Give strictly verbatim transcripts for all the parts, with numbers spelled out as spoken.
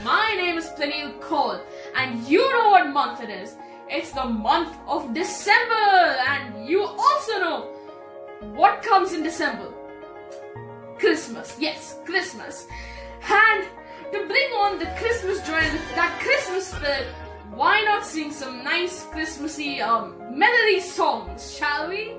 my name is Plenil Cole, and you know what month it is. It's the month of December, and you also know what comes in December. Christmas, yes, Christmas. And to bring on the Christmas joy and that Christmas spirit, why not sing some nice Christmassy um, melody songs, shall we?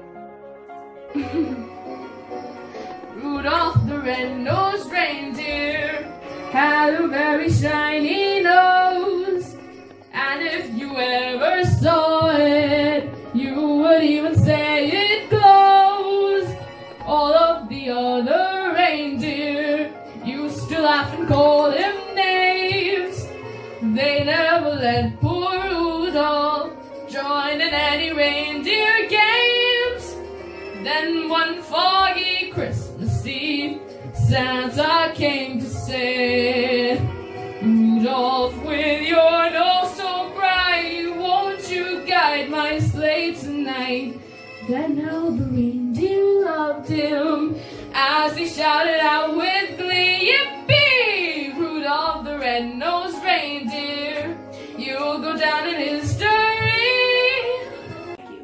Rudolph the red-nosed reindeer had a very shiny nose, and if you ever saw it, you would even say it glows. All of the other reindeer used to laugh and call him names. They never let poor Rudolph join in any reindeer games. Then one foggy Christmas Eve, Santa came to say, Rudolph, with your nose so bright, won't you guide my sleigh tonight? Then all the reindeer loved him as he shouted out with glee, Yippee! Rudolph the red-nosed reindeer, you'll go down in history. Thank you.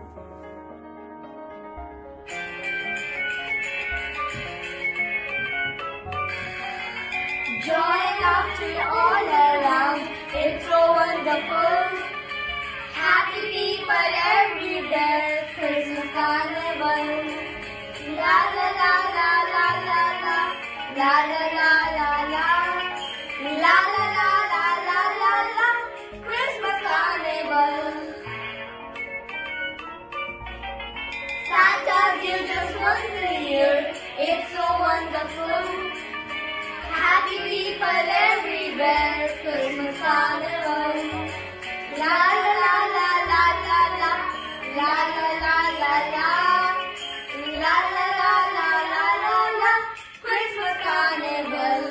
Joy and laughter all around, it's so wonderful. Happy people everywhere, Christmas carnival. La la la la la la la, la la la la la, la la la la la la la, Christmas carnival. Santa gives us once a year, it's so wonderful. Happy people everywhere, Christmas carnival. La la la la la la la, la la la la la, la la la la la la la, Christmas carnival.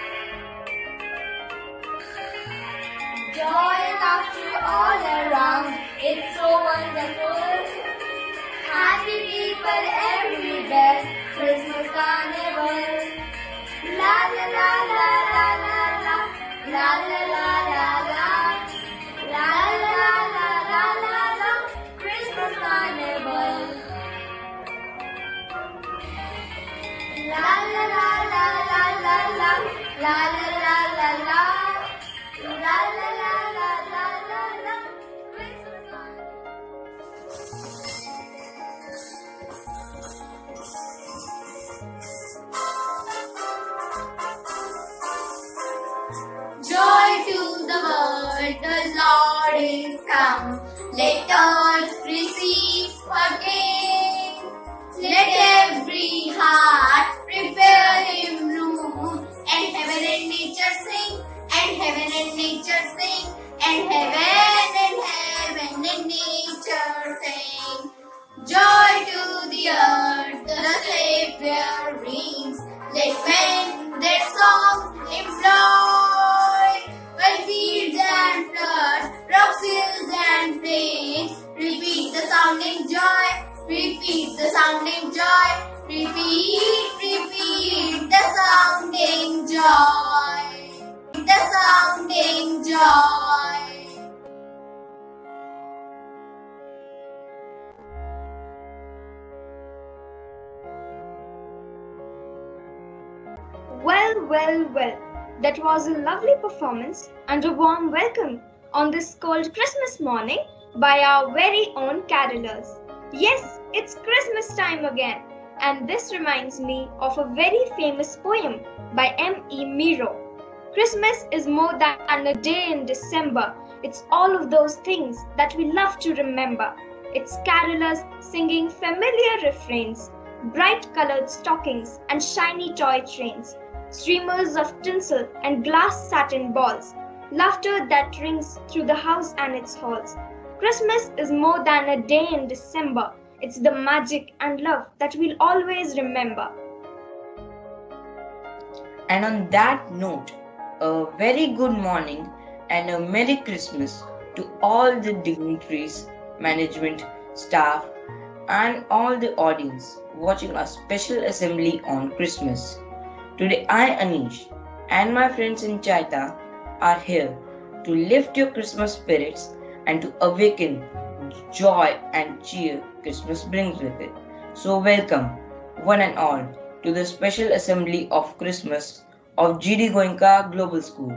Joy and laughter all around, it's so wonderful. Happy people everywhere, Christmas carnival. La la la la la la la, la la la la la, la la la la la la, Christmas carnival. La la la la la la la, la la la la la, la la la la la la la, Christmas carnival. Joy to the world, the Lord is come. Let earth receive her King. Let every heart prepare him room. And heaven and nature sing, and heaven and nature sing, and heaven and heaven and nature sing. Joy to the earth, the Savior reigns. Let men their songs employ. While fields and floods, rocks, hills and plains, repeat the sounding joy, repeat the sounding joy, repeat, repeat the sounding joy, the sounding joy. Well, well, well. That was a lovely performance and a warm welcome on this cold Christmas morning by our very own carolers. Yes, it's Christmas time again, and this reminds me of a very famous poem by M E Miro. Christmas is more than a day in December. It's all of those things that we love to remember. It's carolers singing familiar refrains, bright colored stockings and shiny toy trains, streamers of tinsel and glass satin balls, laughter that rings through the house and its halls. Christmas is more than a day in December. It's the magic and love that we'll always remember. And on that note, a very good morning and a Merry Christmas to all the dignitaries, management, staff, and all the audience watching our special assembly on Christmas. Today I, Anish, and my friends in Chaita are here to lift your Christmas spirits and to awaken joy and cheer Christmas brings with it. So welcome, one and all, to the special assembly of Christmas of G D Goenka Global School.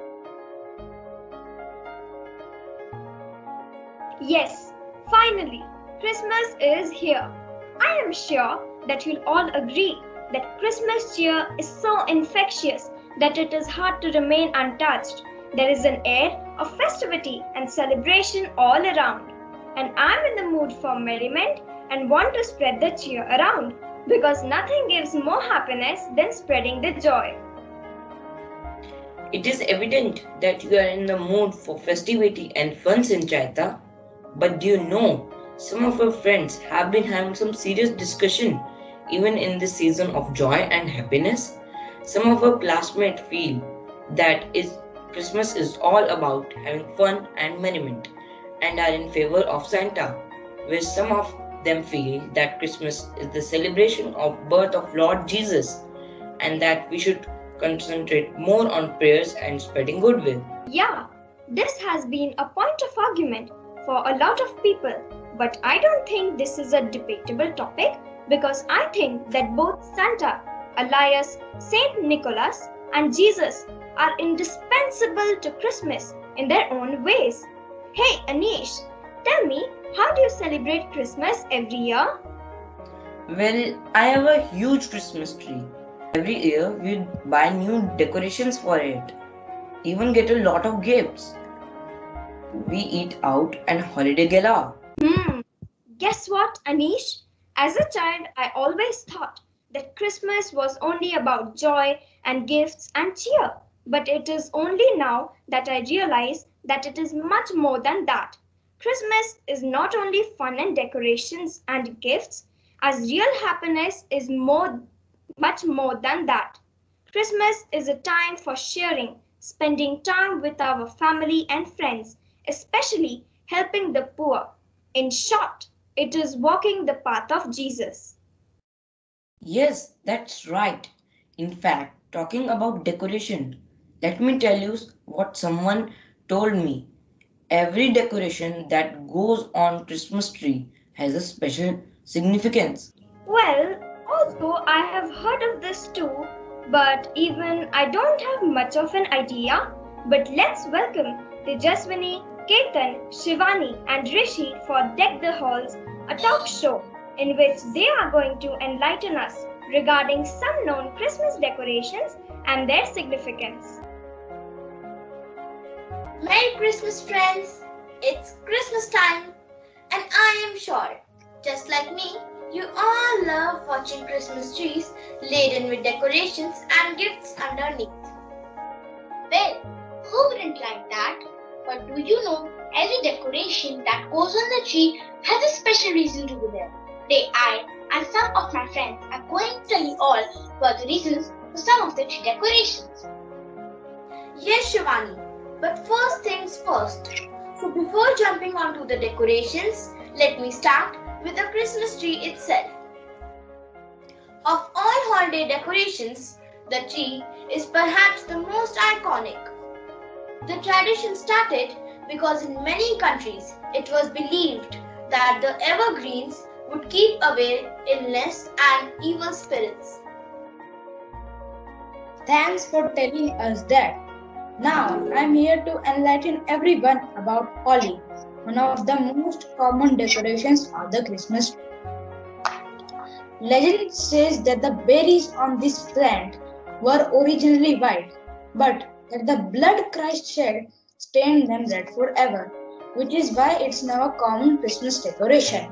Yes, finally, Christmas is here. I am sure that you'll all agree that Christmas cheer is so infectious that it is hard to remain untouched. There is an air of festivity and celebration all around. And I'm in the mood for merriment and want to spread the cheer around because nothing gives more happiness than spreading the joy. It is evident that you are in the mood for festivity and fun, Sanchita. But do you know, some of our friends have been having some serious discussion even in this season of joy and happiness. Some of our classmates feel that is Christmas is all about having fun and merriment and are in favor of Santa, where some of them feel that Christmas is the celebration of birth of Lord Jesus and that we should concentrate more on prayers and spreading goodwill. Yeah, this has been a point of argument for a lot of people, but I don't think this is a debatable topic because I think that both Santa, Elias, Saint Nicholas, and Jesus are indispensable to Christmas in their own ways. Hey Anish, tell me, how do you celebrate Christmas every year? Well, I have a huge Christmas tree. Every year we buy new decorations for it, even get a lot of gifts. We eat out and holiday gala. Hmm, guess what, Anish? As a child, I always thought that Christmas was only about joy and gifts and cheer. But it is only now that I realize that it is much more than that. Christmas is not only fun and decorations and gifts, as real happiness is more, much more than that. Christmas is a time for sharing, spending time with our family and friends, especially helping the poor. In short, it is walking the path of Jesus. Yes, that's right. In fact, talking about decoration, let me tell you what someone told me. Every decoration that goes on Christmas tree has a special significance. Well, although I have heard of this too, but even I don't have much of an idea. But let's welcome Tejaswini, Ketan, Shivani and Rishi for Deck the Halls, a talk show in which they are going to enlighten us regarding some known Christmas decorations and their significance. Merry Christmas, friends! It's Christmas time, and I am sure, just like me, you all love watching Christmas trees laden with decorations and gifts underneath. Well, who wouldn't like that? But do you know, every decoration that goes on the tree has a special reason to be there. Today, I and some of my friends are going to tell you all about the reasons for some of the tree decorations. Yes, Shivani. But first things first. So before jumping onto the decorations, let me start with the Christmas tree itself. Of all holiday decorations, the tree is perhaps the most iconic. The tradition started because in many countries it was believed that the evergreens would keep away illness and evil spirits. Thanks for telling us that. Now, I'm here to enlighten everyone about holly, one of the most common decorations of the Christmas tree. Legend says that the berries on this plant were originally white, but that the blood Christ shed stained them red forever, which is why it's now a common Christmas decoration.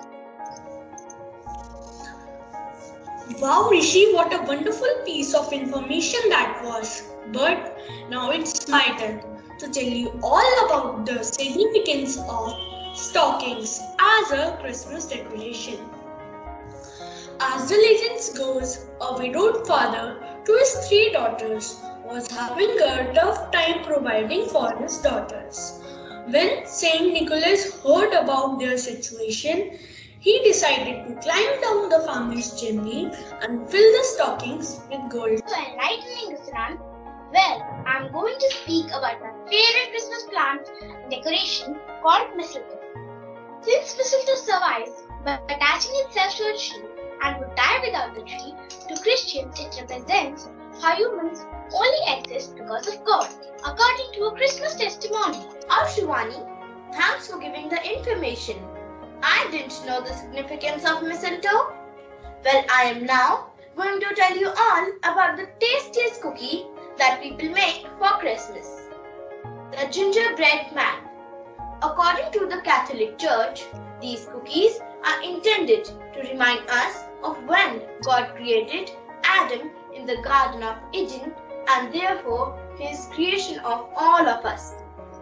Wow, Rishi, what a wonderful piece of information that was. But now it's my turn to tell you all about the significance of stockings as a Christmas decoration. As the legend goes, a widowed father to his three daughters was having a tough time providing for his daughters. When Saint Nicholas heard about their situation, he decided to climb down the family's chimney and fill the stockings with gold. So enlightening, Isran. Well, I'm going to speak about my favorite Christmas plant decoration called mistletoe. Since mistletoe survives by attaching itself to a tree and would die without the tree, to Christians it represents how humans only exist because of God, according to a Christmas testimony. Oh, Shivani, thanks for giving the information. I didn't know the significance of mistletoe. Well, I am now going to tell you all about the tastiest cookie that people make for Christmas. The gingerbread man. According to the Catholic Church, these cookies are intended to remind us of when God created Adam in the Garden of Eden and therefore his creation of all of us.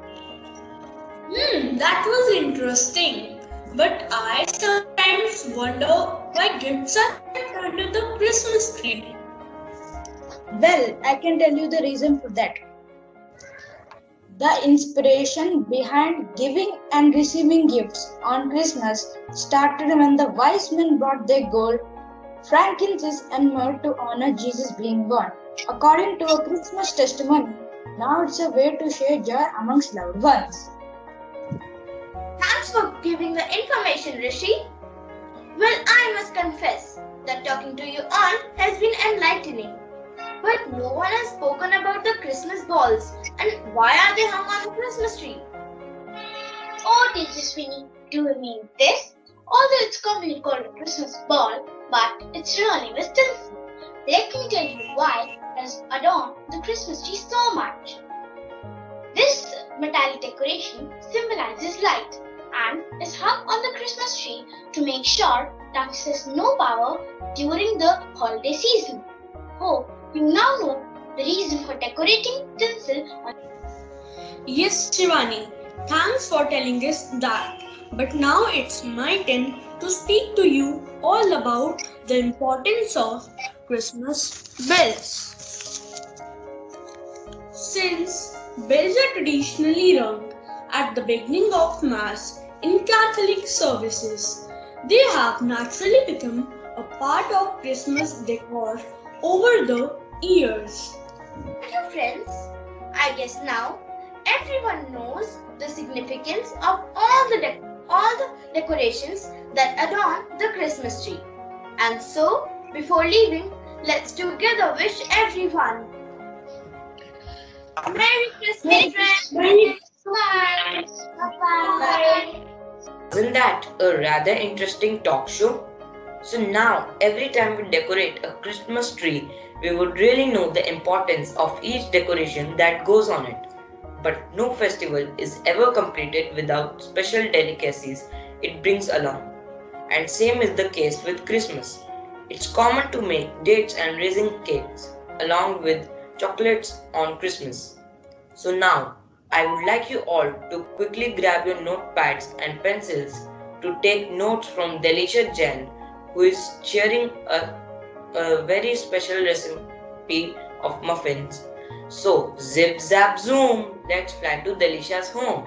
Hmm, that was interesting. But I sometimes wonder why gifts are kept under the Christmas tree. Well, I can tell you the reason for that. The inspiration behind giving and receiving gifts on Christmas started when the wise men brought their gold, frankincense, and myrrh to honor Jesus being born. According to a Christmas testimony, now it's a way to share joy amongst loved ones. Thanks for giving the information, Rishi. Well, I must confess that talking to you all has been enlightening. But no one has spoken about the Christmas balls and why are they hung on the Christmas tree? Oh, Tejaswini, do you mean this? Although it's commonly called a Christmas ball, but it's really with tinsel. Let me tell you why it has adorned the Christmas tree so much. This metallic decoration symbolizes light and is hung on the Christmas tree to make sure darkness has no power during the holiday season. Hope you now know the reason for decorating tinsel on. Yes, Shivani, thanks for telling us that. But now it's my turn to speak to you all about the importance of Christmas bells. Since bells are traditionally rung at the beginning of Mass in Catholic services, they have naturally become a part of Christmas decor over the years. Hello friends, I guess now everyone knows the significance of all the de- all the decorations that adorn the Christmas tree. And so, before leaving, let's together wish everyone Merry Christmas, friends! Merry Bye! Bye! Isn't that a rather interesting talk show? So now, every time we decorate a Christmas tree, we would really know the importance of each decoration that goes on it. But no festival is ever completed without special delicacies it brings along. And same is the case with Christmas. It's common to make dates and raisin cakes along with chocolates on Christmas. So now, I would like you all to quickly grab your notepads and pencils to take notes from Delisha Jain, who is sharing a, a very special recipe of muffins. So, zip zap zoom, let's fly to Delisha's home.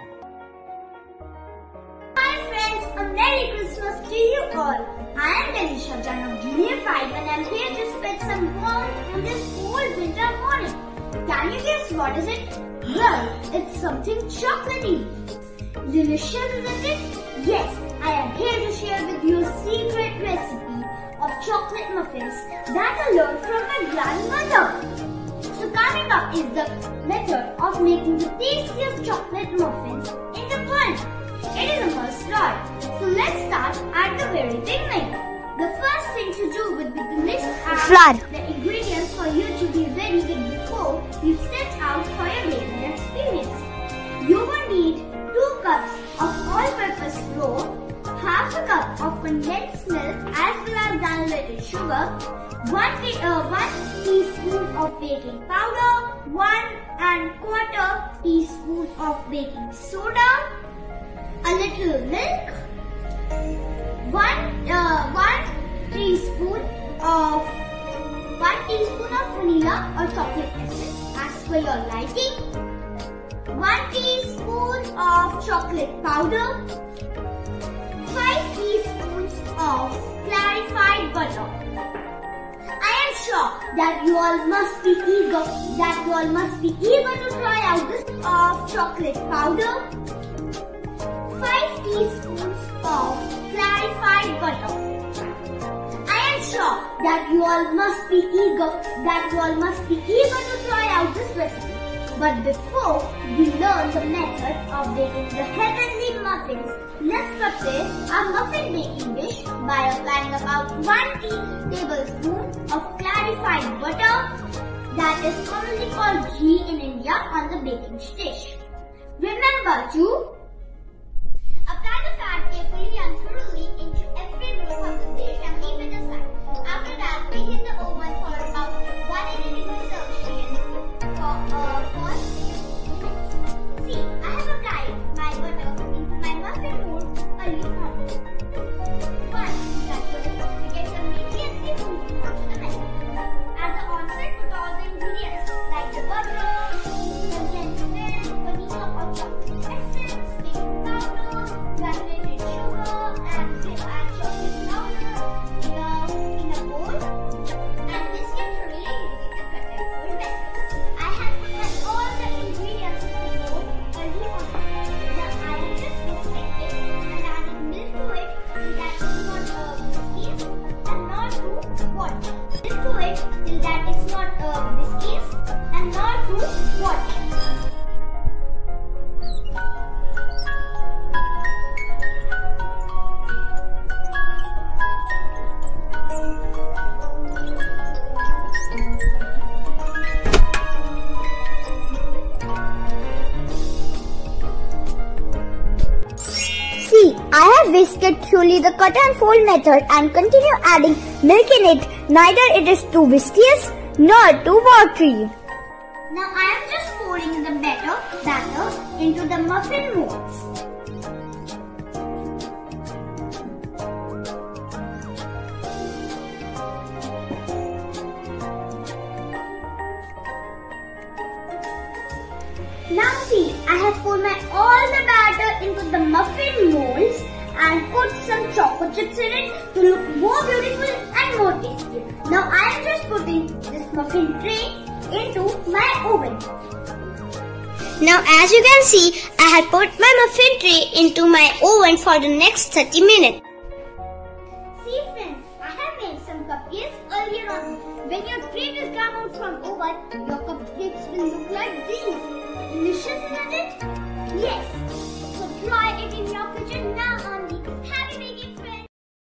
Hi friends, a Merry Christmas to you all. I am Delisha Jain of Junior five and I am here to spread some warmth on this cold winter morning. Can you guess what is it? Well, it's something chocolatey. Delicious, isn't it? Yes, I am here to share with you a secret recipe of chocolate muffins that I learned from my grandmother. So coming up is the method of making the tastiest chocolate muffins in the world. It is a must try. So let's start at the very beginning. The first thing to do would be to list out the ingredients for you to be ready with before you set out for your baking experience. You will need two cups of all-purpose flour, half a cup of condensed milk as well as granulated sugar, one, uh, one teaspoon of baking powder, one and quarter teaspoon of baking soda, a little milk, one uh, one teaspoon of one teaspoon of vanilla or chocolate essence as per your liking, one teaspoon of chocolate powder, five teaspoons of clarified butter. I am sure that you all must be eager, that you all must be eager to try out this of chocolate powder, five teaspoons of clarified butter. I am sure that you all must be eager, that you all must be eager to try out this recipe. But before we learn the method of baking the heavenly muffins, let's prepare our muffin baking dish by applying about one tablespoon of clarified butter, that is commonly called ghee in India, on the baking dish. Remember to apply the fat carefully and thoroughly into every row of the dish and leave it aside. After that, bake in the oven for about one hundred eighty degrees Celsius for uh, for sixty minutes. See, I have applied my butter into my muffin mold early morning. Once that butter gets immediately moved onto the menu. At the onset, put all the ingredients like the butter, condensed milk, vanilla or chocolate essence, baking powder, granulated sugar, and and chocolate powder in a, in a bowl, and whisk it thoroughly using the cut and fold method. I have put all the ingredients in the bowl early on. Now I am just whisking it and adding milk to it till that it's not uh, whiskies and not to water. Milk to it till that it's not uh, whiskies and not to water. See, I have whisked thoroughly the cut and fold method and continue adding milk in it. Neither it is too viscous nor too watery. Now I am just pouring the batter, batter into the muffin molds. Now see, I have poured my all the batter into the muffin molds and put some chocolate chips in it to look more beautiful and more tasty. Now I am just putting this muffin tray into my oven. Now as you can see, I have put my muffin tray into my oven for the next thirty minutes. See friends, I have made some cupcakes earlier on. When your tray is come out from oven, your cupcakes will look like these. Delicious, isn't it? Yes. So try it in your kitchen now only. Happy baking, friends.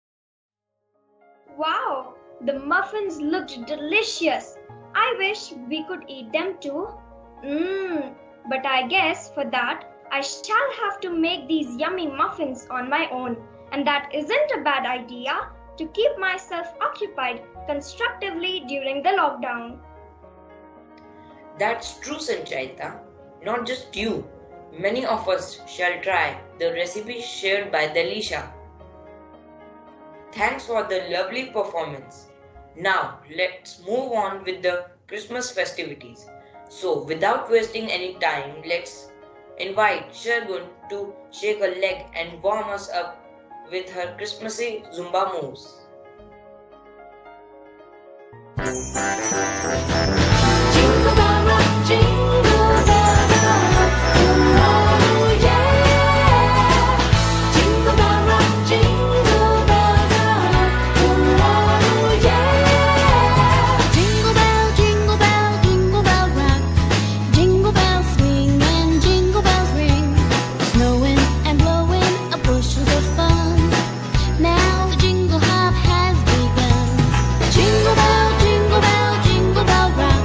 Wow, the muffins looked delicious. I wish we could eat them too. Mmm, but I guess for that I shall have to make these yummy muffins on my own. And that isn't a bad idea to keep myself occupied constructively during the lockdown. That's true, Sanchita. Not just you. Many of us shall try the recipe shared by Delisha. Thanks for the lovely performance. Now let's move on with the Christmas festivities. So without wasting any time, let's invite Shargun to shake a leg and warm us up with her Christmassy Zumba moves. Jingle bell rock, jingle bell rock, oh yeah. Jingle bell rock, jingle bell rock, oh yeah. Jingle bell, jingle bell, jingle bell rock, jingle bells swing and jingle bells ring, snowing and blowing a bushel of fun. Now the jingle hop has begun. Jingle bell, jingle bell, jingle bell rock.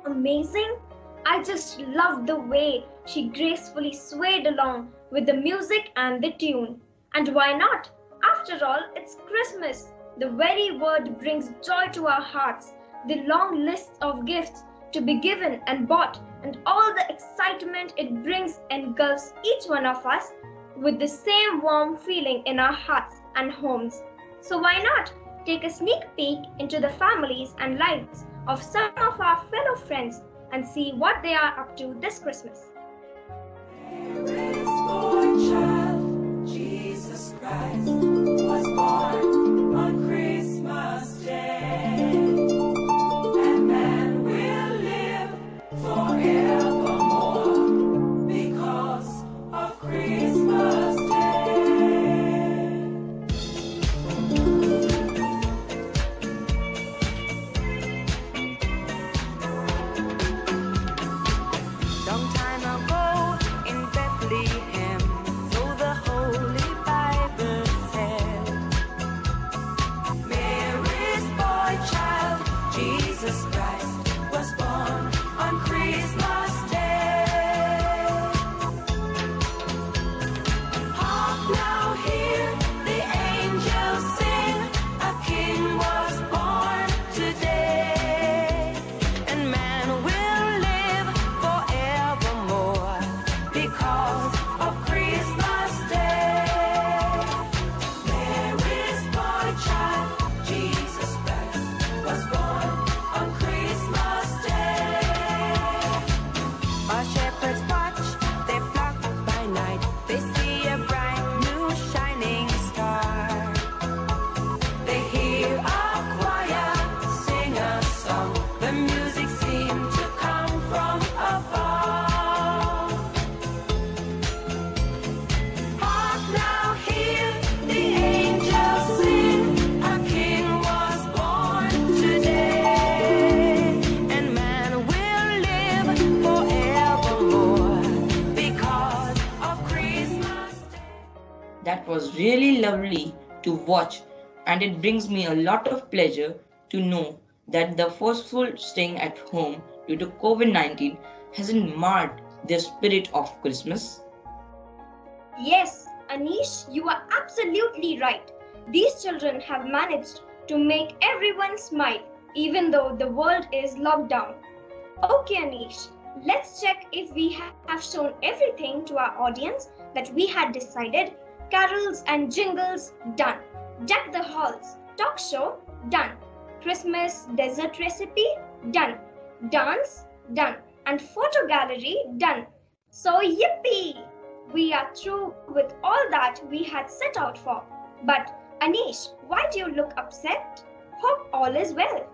amazing? I just loved the way she gracefully swayed along with the music and the tune. And why not? After all, it's Christmas. The very word brings joy to our hearts. The long list of gifts to be given and bought, and all the excitement it brings engulfs each one of us with the same warm feeling in our hearts and homes. So why not take a sneak peek into the families and lives of some of our fellow friends and see what they are up to this Christmas. This boy child, Jesus Christ, was born on Christmas Day, and man will live forevermore because of Christmas Day. Long time ago in Bethlehem, so the Holy Bible said, Mary's boy child, Jesus Christ, was born on Christmas Day. Hark now, hear the angels sing, a king was born today, and man will live forevermore because of Christmas Day. Mary's boy child, Jesus Christ, was born on Christmas Day. While shepherds watch their flock by night, they see a bright new shining star. They hear a choir sing a song, the music seemed to come from afar. Hark now, hear the angels sing, a king was born today, and man will live forevermore because of Christmas Day. That was really lovely to watch, and it brings me a lot of pleasure to know that the forceful staying at home due to COVID nineteen hasn't marred the spirit of Christmas. Yes, Anish, you are absolutely right. These children have managed to make everyone smile, even though the world is locked down. Okay, Anish, let's check if we ha- have shown everything to our audience that we had decided. Carols and jingles, done. Deck the halls, talk show, done. Christmas dessert recipe, done. Dance, done. And photo gallery, done. So, yippee! We are through with all that we had set out for. But, Anish, why do you look upset? Hope all is well.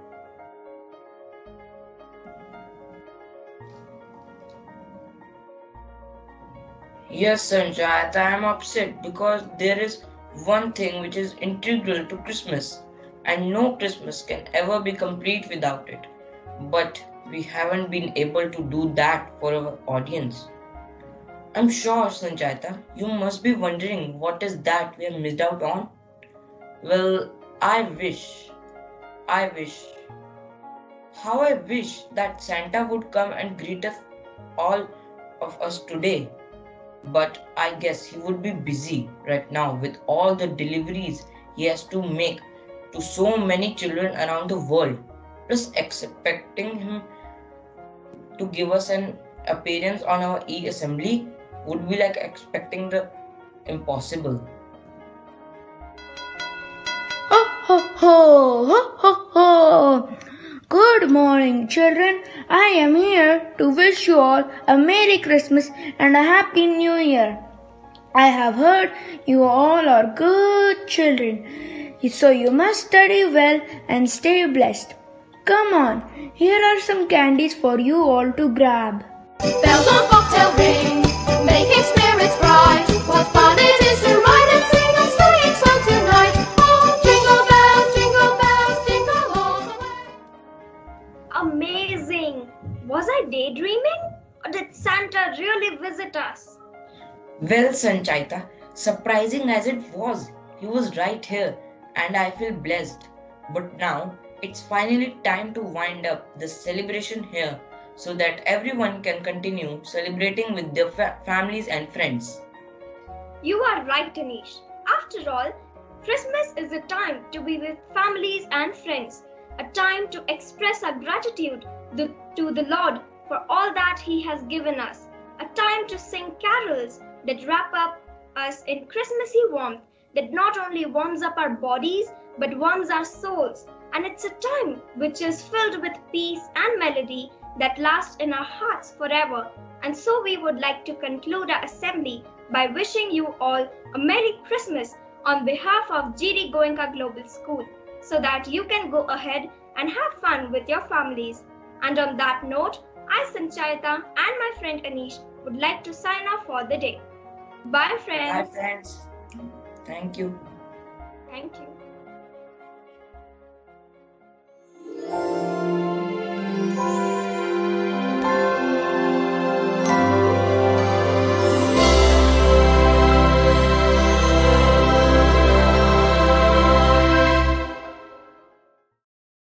Yes, Sanjayat, I am upset because there is one thing which is integral to Christmas, and no Christmas can ever be complete without it. But we haven't been able to do that for our audience. I'm sure, Sanjayata, you must be wondering what is that we have missed out on? Well, I wish, I wish, how I wish that Santa would come and greet us all of us today. But I guess he would be busy right now with all the deliveries he has to make to so many children around the world. Plus, expecting him to give us an appearance on our e-assembly would be like expecting the impossible. Ho ho ho ho ho ho! Good morning, children. I am here to wish you all a Merry Christmas and a Happy New Year. I have heard you all are good children, so you must study well and stay blessed. Come on, here are some candies for you all to grab. Bells on bobtail ring, making spirits bright. What fun it is to ride and sing a sleighing song tonight! Oh, jingle bells, jingle bells, jingle all the way. Amazing! Was I daydreaming? Or did Santa really visit us? Well, Sanchita, surprising as it was, he was right here and I feel blessed. But now it's finally time to wind up the celebration here so that everyone can continue celebrating with their fa- families and friends. You are right, Anish. After all, Christmas is a time to be with families and friends, a time to express our gratitude the- to the Lord for all that He has given us, a time to sing carols that wrap up us in Christmassy warmth that not only warms up our bodies but warms our souls. And it's a time which is filled with peace and melody that lasts in our hearts forever. And so we would like to conclude our assembly by wishing you all a Merry Christmas on behalf of G D Goenka Global School, so that you can go ahead and have fun with your families. And on that note, I, Sanchayata, and my friend Anish would like to sign off for the day. Bye, Bye, friends. friends. Thank you. Thank you.